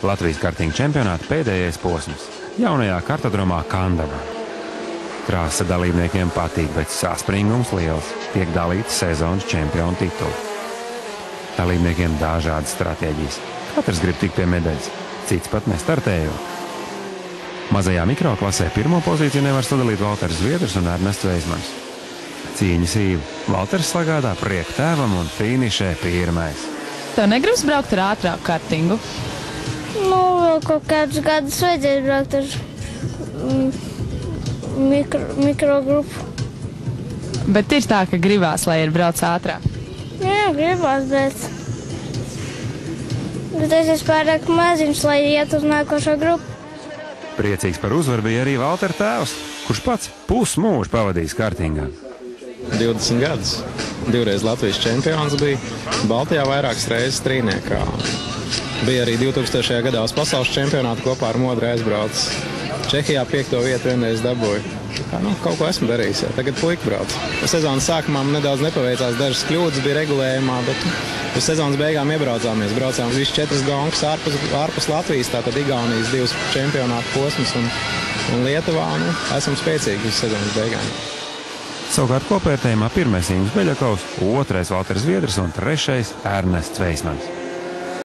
Latvijas kartinga čempionāta pēdējais posms jaunajā kartodromā Kandavā. Trāsa dalībniekiem patīk, bet saspringums liels, tiek dalīts sezonas čempionu titulu. Dalībniekiem dažādas stratēģijas. Katrs grib tikt pie medaļas, cits pat nestartējot. Mazajā mikroklasē pirmo pozīciju nevar sadalīt Valters Zviedrs un Ernests Veismans. Cīņas īva. Valters sagādā prieku tēvam un finišē pirmais. Tev negribas braukt ar ātrāku kartingu? Nu, vēl kaut kādus gadus vajadzēja braukt ar mikrogrupu. Bet ir tā, ka gribās, lai ir brauc ātrāk. Jā, gribās, bet es esmu pārāk maziņš, lai iet uz nākošo grupu. Priecīgs par uzvaru bija arī Valtera tēvs, kurš pats pusmūžu pavadījis kartingā. 20 gadus. Divreiz Latvijas čempions bija. Baltijā vairākas reizes trīniekā. Bija arī 2000. gadā uz pasaules čempionātu kopā ar Modri aizbraucis. Čehijā 5. vietu vienreiz dabūju. Kaut ko esmu darījis. Jā. Tagad puika brauc. Sezonas sākumā man nedaudz nepaveicās, dažas kļūdas bija regulējumā, bet uz sezonas beigām iebraucāmies. Braucām visu 4 gongas ārpus Latvijas, tātad Igaunijas 2 čempionātu posmus un Lietuvā. Esam spēcīgi uz sezonas beigām. Savukārt kopvērtējumā 1. Ingūns Beļakovs, 2. Valters Zviedrs un 3. Ernests Veismans.